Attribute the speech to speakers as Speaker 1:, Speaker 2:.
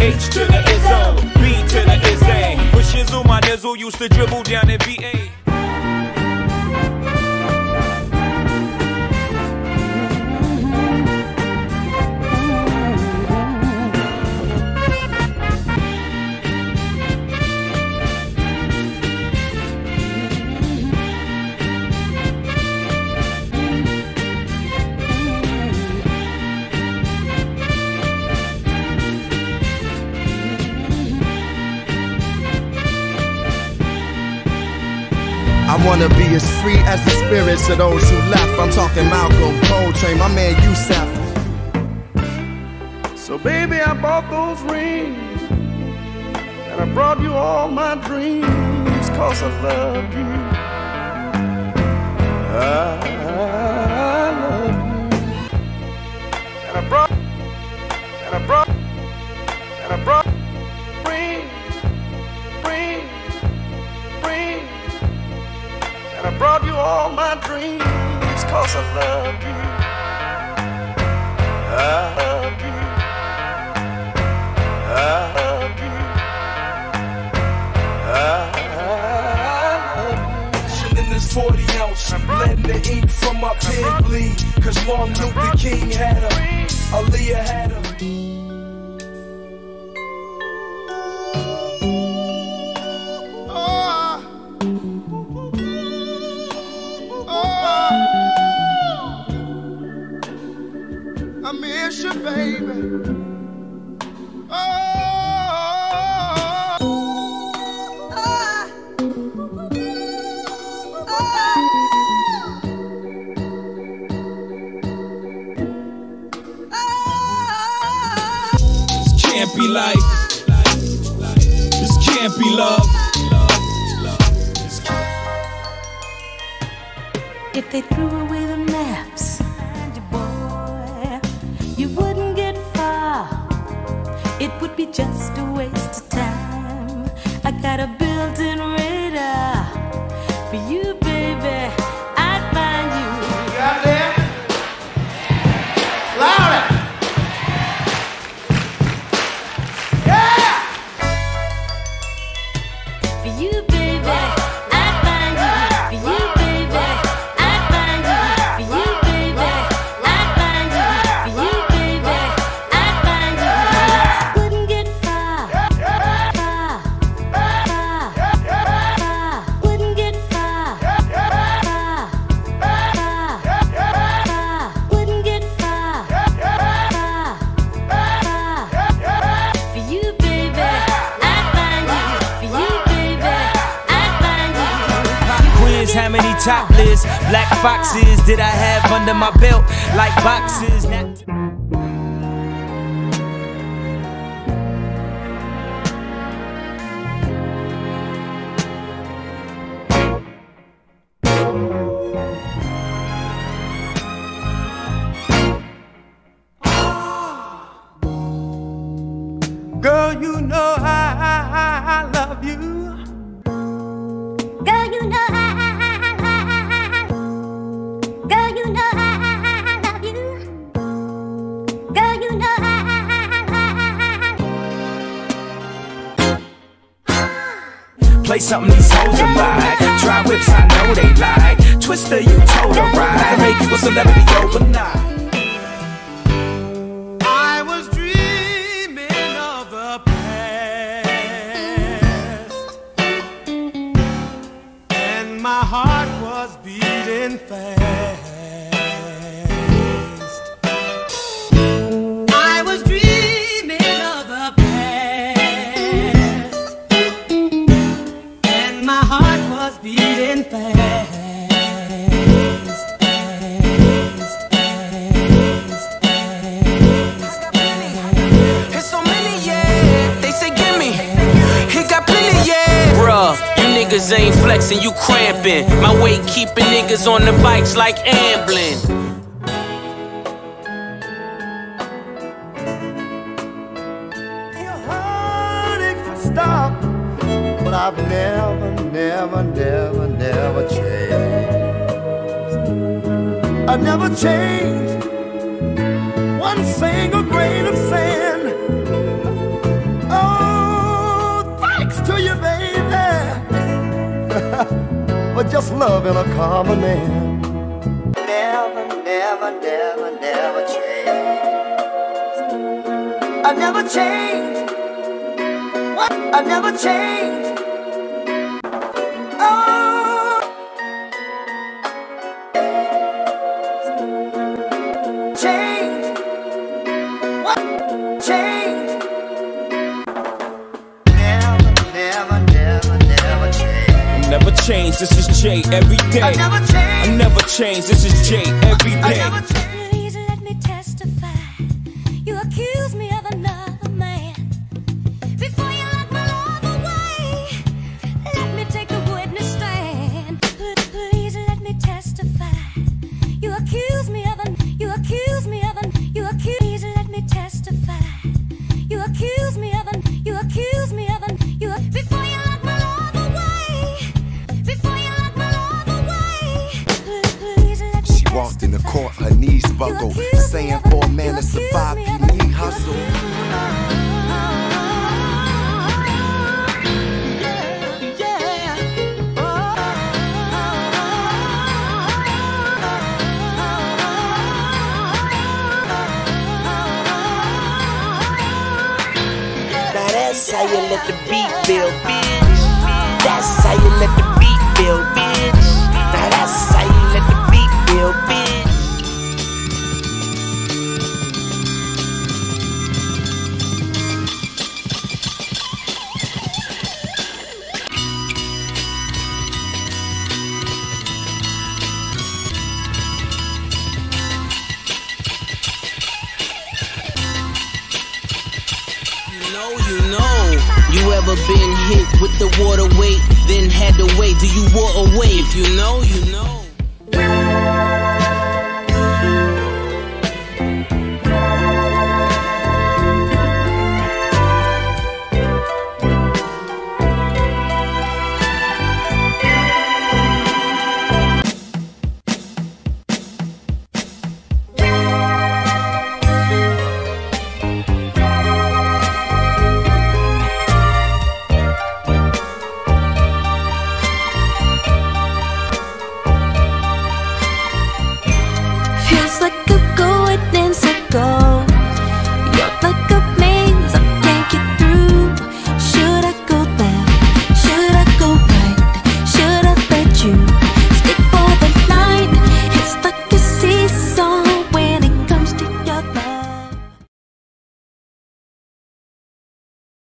Speaker 1: H to the Izzo, B to the Izzy. With Shizzle, my nizzle used to dribble down in VA.
Speaker 2: I wanna be as free as the spirits of those who left. I'm talking Malcolm, Coltrane, my man Yusef.
Speaker 3: So baby, I bought those rings, and I brought you all my dreams, 'cause I love you. I love you. And I brought rings, rings, rings. And I brought you all my dreams, 'cause I love you. I love you. I love you. I love you.
Speaker 4: Chillin' this 40 ounce, letting the ink from my pen bleed. 'Cause Martin Luther King had her, Aaliyah had her.
Speaker 3: I miss you, baby.
Speaker 1: This can't be life. This can't be love.
Speaker 5: If they threw away the maps, you wouldn't get far. It would be just a waste of time. I got a built-in radar for you, baby. I'd find you.
Speaker 3: You out there? Louder! Yeah!
Speaker 5: For you, baby. I'd find you. For you, baby. I'd find you. For you, baby. I'd find you. For you, baby. I'd find you. Wouldn't get far. Far. Far. Far. Wouldn't get far. Far. Far. Far. Wouldn't get far. Far. Far. For you, baby. I'd find you. For you, baby. I'd find you.
Speaker 1: Queens, how many topless black foxes did I have under my belt? Like boxes.
Speaker 3: Girl, you know I love you.
Speaker 5: Girl, you know Girl, you know I love you. Girl, you know
Speaker 1: Play something these hoes are like. Dry whips, I know they like. Twister, you told her right. I make you a celebrity overnight.
Speaker 3: I was dreaming of the past, and my heart was beating fast. I was dreaming of the past, and my heart was beating fast.
Speaker 4: It's so many, yeah. They say gimme. He got plenty, yeah. Bruh, you niggas ain't flexing, you cramping. My weight keeping niggas on the bikes like ambling.
Speaker 3: Your heartache would stop, but I've never changed. I've never changed one single grain of sand.
Speaker 2: love and a common man.
Speaker 6: Never, never, never, never change. I never change. What? I never change. Oh, change. What? Change. Never, never, never, never change.
Speaker 1: Never change, this is Jay every day.
Speaker 6: I never change.
Speaker 1: I never change, this is Jay every
Speaker 6: I
Speaker 1: day.
Speaker 6: never change.
Speaker 5: Please let me testify. You accuse me of another man. Before you lock my love away, let me take the witness stand. Please let me testify. You accuse me of you accuse me of you accuse. Please let me testify. You accuse me of you accuse me of you. Before you lock my love away. Before you lock my love away. Please let me
Speaker 2: She walked in the court, her knees buckled, saying for a man to survive, you need hustle.
Speaker 4: Now that's how you let the beat build, bitch. That's how you let the beat build, bitch. Now that's how you let the beat build, bitch. You ever been hit with the water weight, then had to wait till you wore away? If you know, you know.